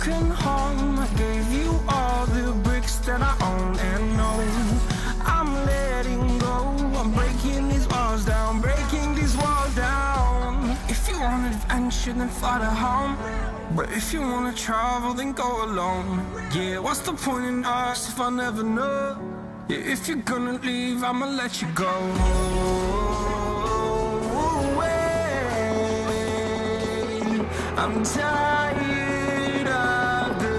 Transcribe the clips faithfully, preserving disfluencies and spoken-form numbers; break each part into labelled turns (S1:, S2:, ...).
S1: broken home. I gave you all the bricks that I own and know. I'm letting go, I'm breaking these walls down, breaking these walls down. If you want adventure, then fly to home. But if you wanna travel, then go alone. Yeah, what's the point in us if I never know? Yeah, if you're gonna leave, I'ma let you go. I'm tired of the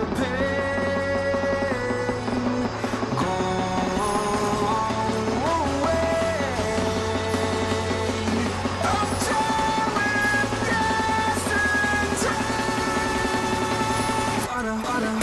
S1: pain. Go away. I'm tired of yesterday. Harder, harder.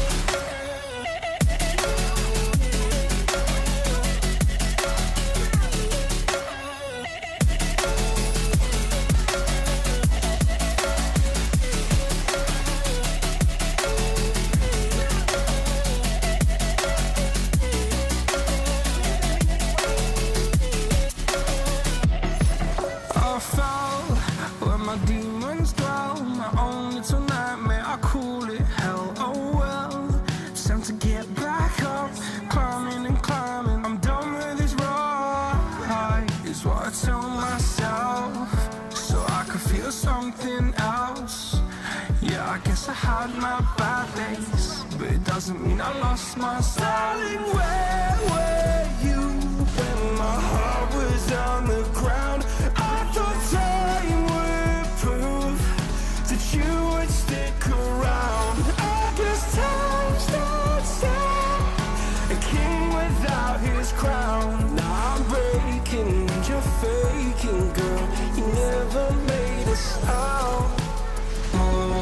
S1: My demons dwell, my own little nightmare, I call it hell. Oh well, it's time to get back up, climbing and climbing. I'm done with this ride, is what I tell myself, so I could feel something else. Yeah, I guess I had my bad days, but it doesn't mean I lost my styling. Where were you when my heart was on the ground? I thought time would prove that you would stick around. I guess time stood still, a king without his crown. Now I'm breaking and you're faking, girl. You never made a sound. Oh,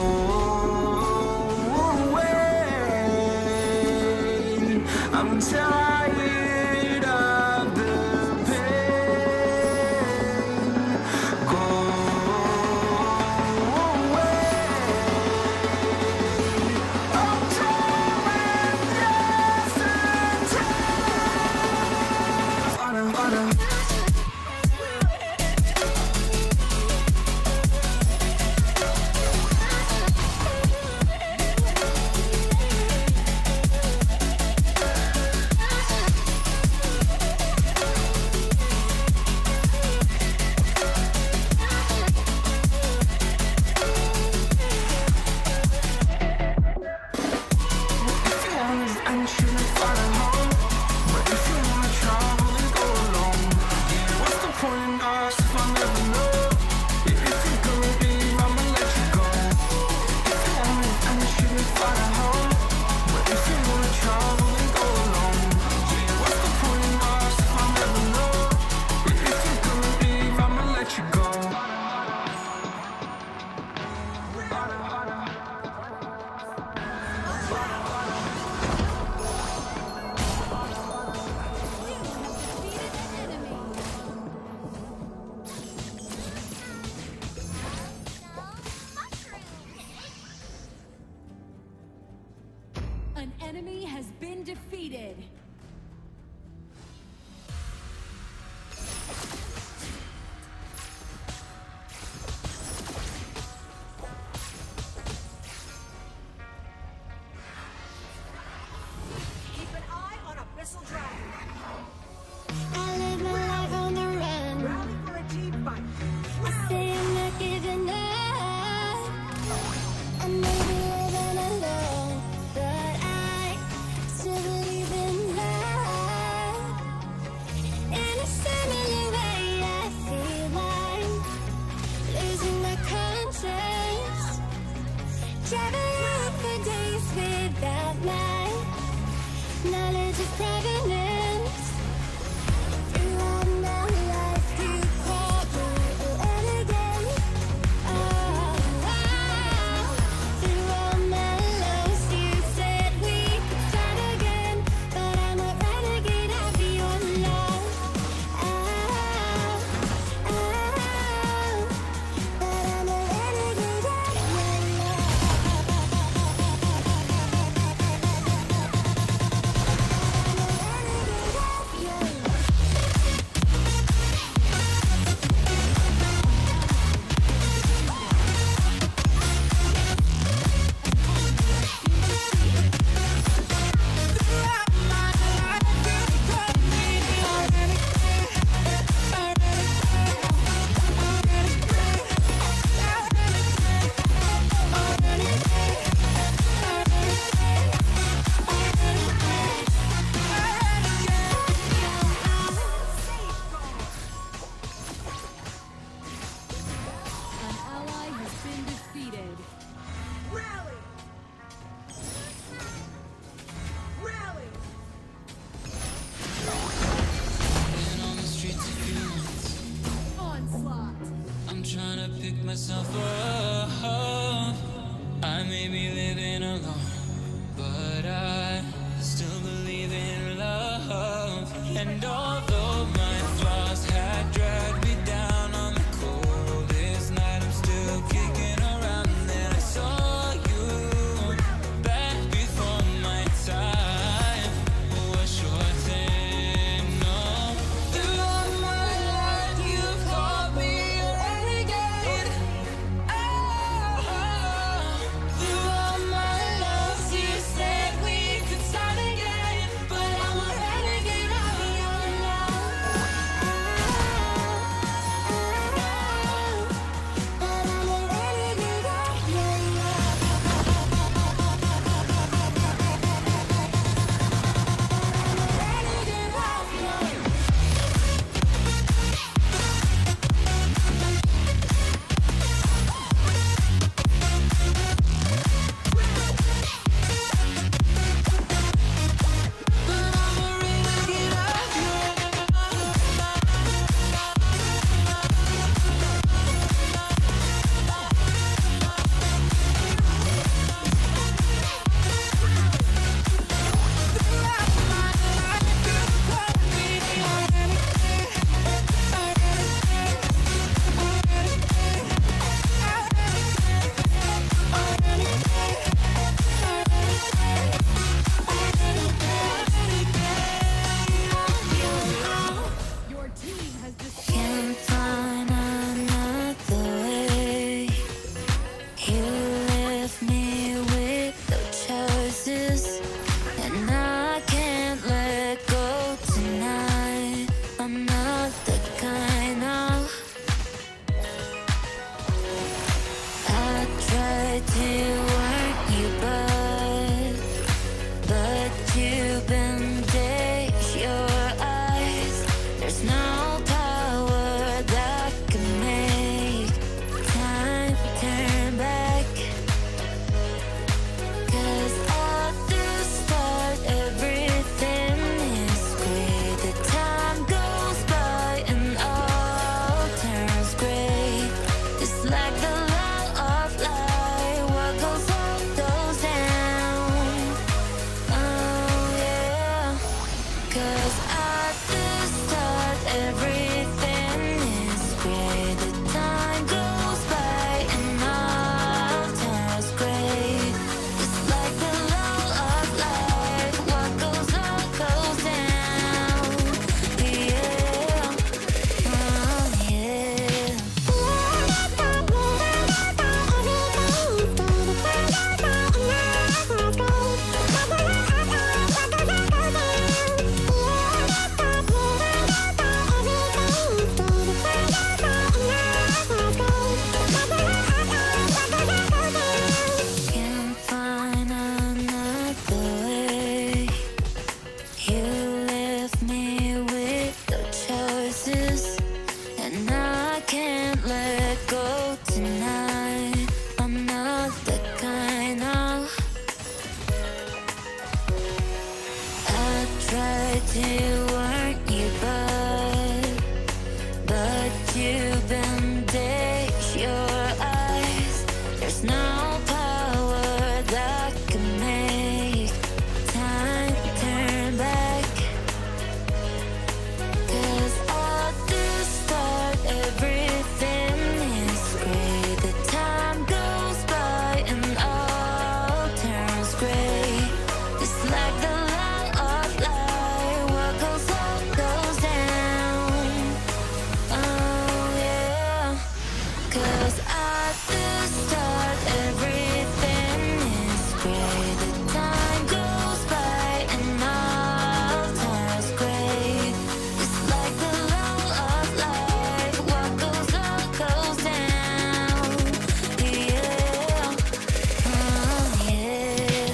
S1: wait, I'm tired of the pain. Go
S2: An enemy has been defeated.
S3: Keep an eye on Abyssal Dragon.
S4: I live my life on the run.
S3: Rally for a team fight.
S4: I say I'm not giving up. I may be living alone, but I still believe in love.
S5: it weren't you, but but you bandage your eyes. There's no power that can make time turn back. 'Cause at the start everything is great. The time goes by and all turns gray. It's like the line of light. What goes up goes down. Oh yeah. 'Cause at the start everything is great. The time goes by and all turns gray. It's like the line of light. What goes up goes down. Yeah. Oh yeah.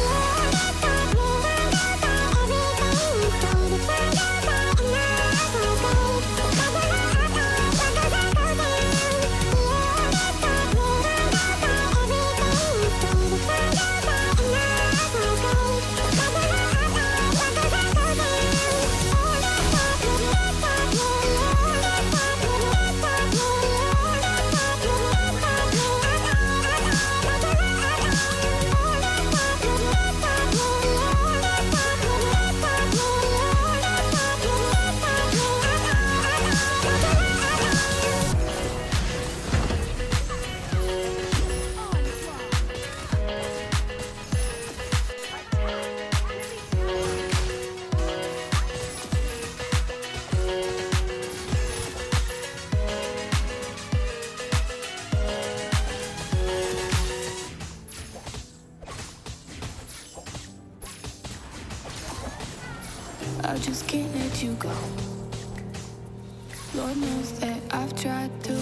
S1: I just can't let you go. Lord knows that I've tried to.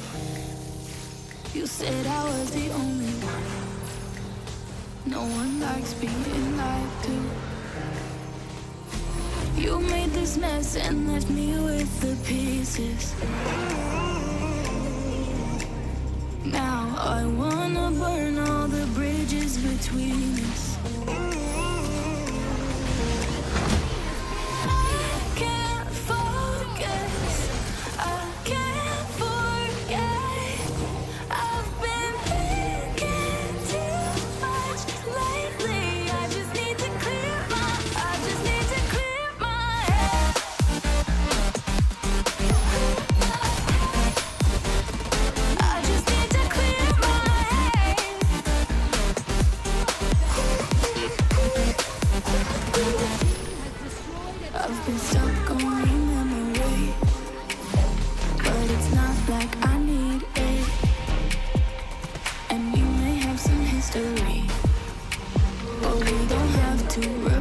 S1: You said I was the only one. No one likes being lied to. You made this mess and left me with the pieces. Now I wanna burn all the bridges between us. I've been stuck on memory, but it's not like I need it. And we may have some history, but we don't have to run.